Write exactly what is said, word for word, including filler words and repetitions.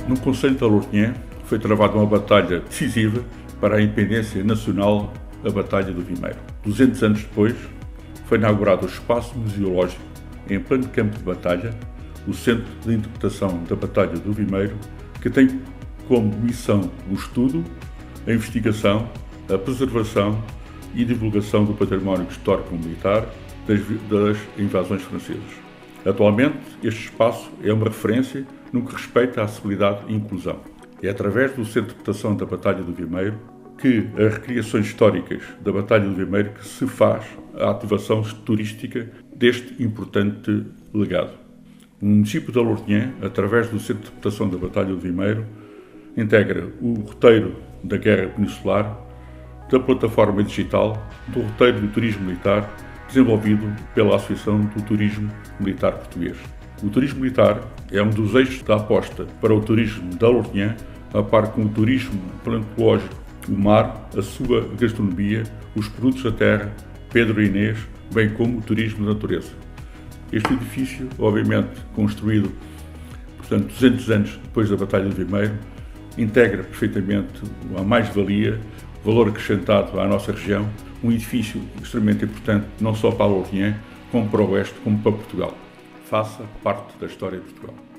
No concelho de Alourdenhã foi travada uma batalha decisiva para a independência nacional, a Batalha do Vimeiro. duzentos anos depois, foi inaugurado o espaço museológico em pleno campo de batalha, o Centro de Interpretação da Batalha do Vimeiro, que tem como missão o estudo, a investigação, a preservação e divulgação do património histórico-militar das, das invasões francesas. Atualmente, este espaço é uma referência no que respeita à acessibilidade e inclusão. É através do Centro de Interpretação da Batalha do Vimeiro que as recriações históricas da Batalha do Vimeiro que se faz a ativação turística deste importante legado. O município de Alourdenhã, através do Centro de Interpretação da Batalha do Vimeiro, integra o roteiro da Guerra Peninsular, da plataforma digital, do roteiro do turismo militar, desenvolvido pela Associação do Turismo Militar Português. O turismo militar é um dos eixos da aposta para o turismo de Alourdenhã, a par com o turismo paleontológico, o mar, a sua gastronomia, os produtos da terra, Pedro e Inês, bem como o turismo da natureza. Este edifício, obviamente construído, portanto, duzentos anos depois da Batalha do Vimeiro, integra perfeitamente a mais-valia, valor acrescentado à nossa região, um edifício extremamente importante, não só para Alourdenhã, como para o Oeste, como para Portugal. Faça parte da história de Portugal.